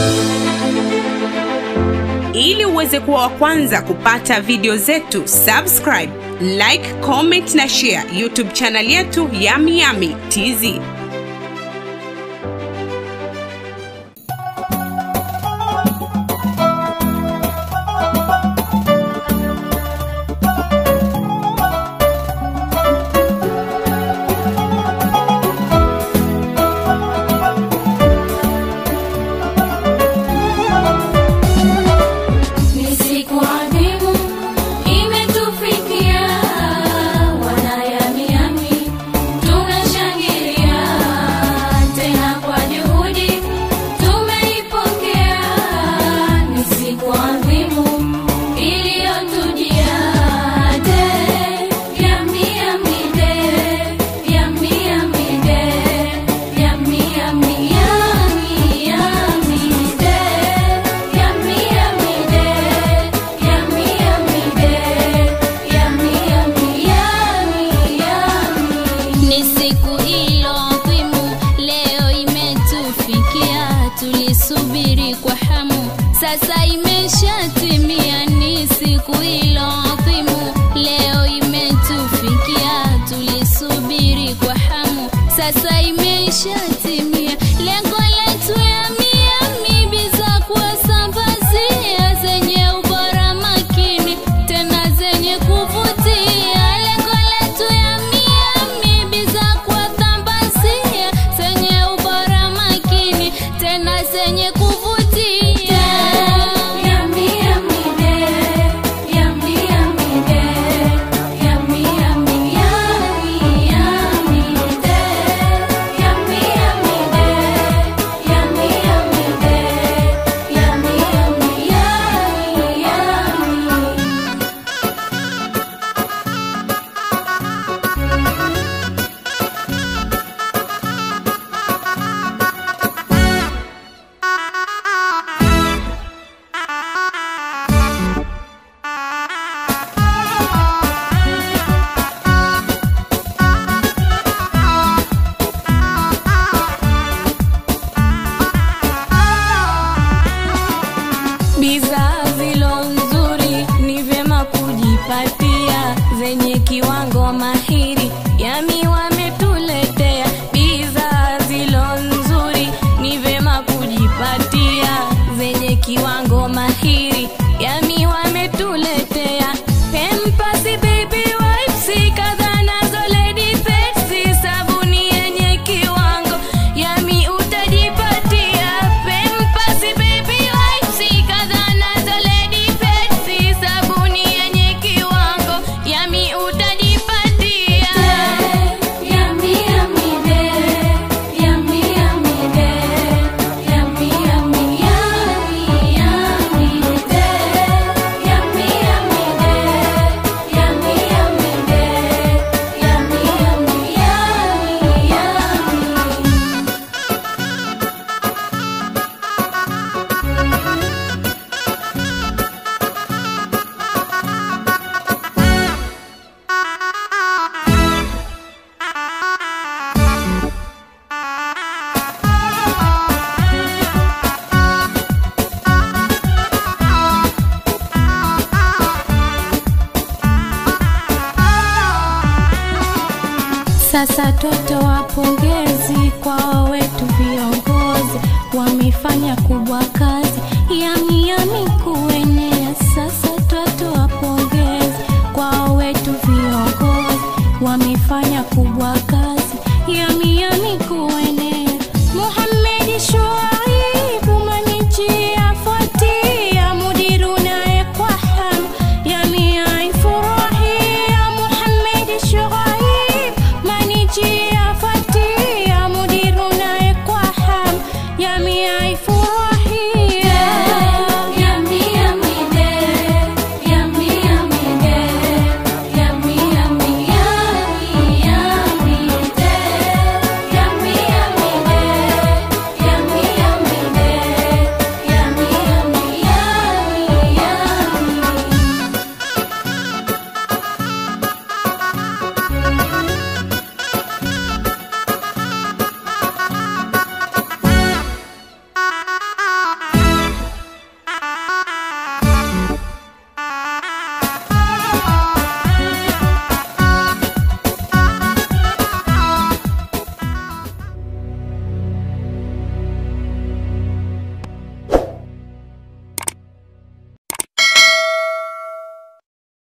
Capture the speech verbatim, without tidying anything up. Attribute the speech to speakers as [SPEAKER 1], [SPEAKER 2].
[SPEAKER 1] Ili uweze kuwa wa kwanza kupata video zetu, subscribe, like, comment na share YouTube channel yetu Yummy Yummy T Z.
[SPEAKER 2] Tulisubiri kwa hamu, sasa imeshatimia. Ni siku ilo adhimu, leo imetufikia. Tulisubiri kwa hamu, sasa imeshatimia. Lengo letu Yummy Yummy biza kuwasambazia zenye ubora makini tena zenye kuvutia. Lengo letu Yummy Yummy biza kuwasambazia zenye ubora makini tena zenye kuvutia. Yummy Yummy day, Yummy Yummy day, Yummy Yummy Yummy Yummy day, Yummy Yummy day, Yummy Yummy day, Yummy Yummy Yummy Yummy. Bidhaa zilo nzuri ni vyema kujipatia, zenye kiwango mahiri Yummy wametuletea. Bidhaa zilo nzuri ni vyema kujipatia, zenye kiwango mahiri Yummy wametuletea. Pampers, baby wipes, kadhaa nazo lady pads, sabuni yenye kiwango Yummy utajipatia. Pampers, baby wipes, kadhaa nazo lady pads, sabuni yenye kiwango Yummy utajipatia. Yummy Yummy day, Yummy Yummy day, Yummy Yummy Yummy Yummy day, Yummy Yummy day, Yummy Yummy day, Yummy Yummy Yummy Yummy. Sasa totoa pongezi kwa wetu viongozi, wamefanya kubwa kazi Yummy Yummy kuenea. Sasa totoa pongezi kwa wetu viongozi, wamefanya kubwa kazi Yummy Yummy kuenea. Muhammad Shuaibu manichi afuatia, mudiru naye kwa hamu Yummy aifurahia. Muhammad Shuaibu manichi afuatia, mudiru naye kwa hamu Yummy aifurahia.